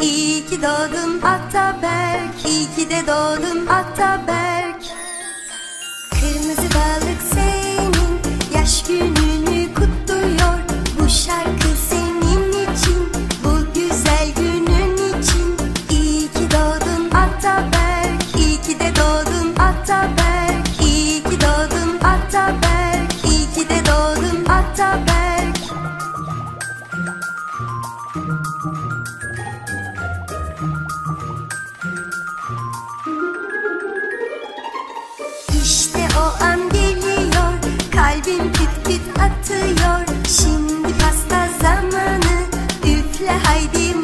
İyi ki doğdun Ataberk, iyi ki de doğdun Ataberk. Kırmızı balık senin yaş gününü kutluyor. Bu şarkı senin için, bu güzel günün için. İyi ki doğdun Ataberk, iyi ki de doğdun Ataberk. İyi ki doğdun Ataberk, iyi ki de doğdun Ataberk. İşte o an geliyor, kalbim küt küt atıyor. Şimdi pasta zamanı, üfle haydi